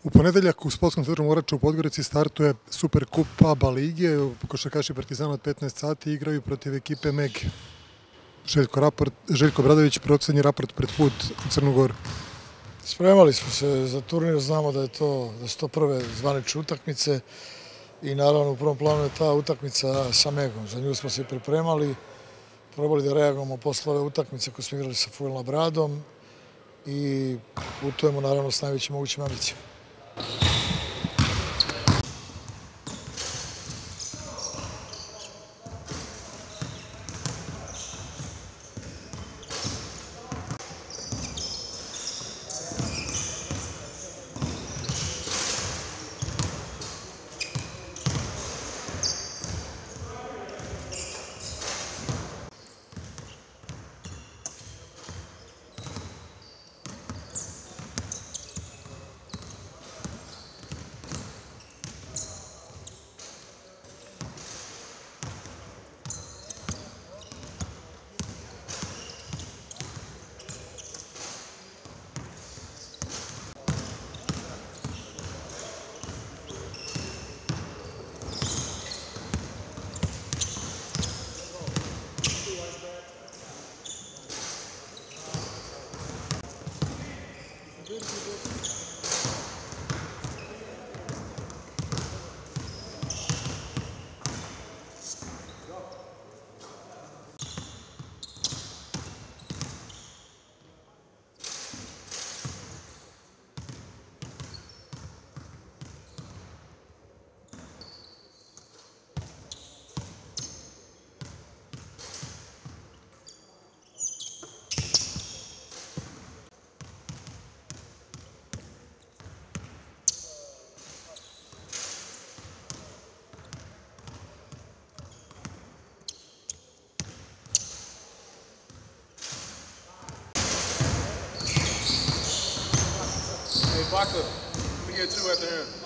U ponedeljak u Sportskom centru Morača u Podgorici startuje Superkup ABA lige. Košarkaši Partizana od 15 sati igraju protiv ekipe MEG. Željko Obradović, poslednji raport pred put u Crnu Goru. Spremali smo se za turnir, znamo da su to prve zvanične utakmice i naravno u prvom planu je ta utakmica sa MEG-om. Za nju smo se pripremali, probali da reagujemo posle ove utakmice koje smo igrali sa Fuel Labradom i putujemo naravno s najvećim mogućim ambicijama. Hey, Baca, let me get two after him.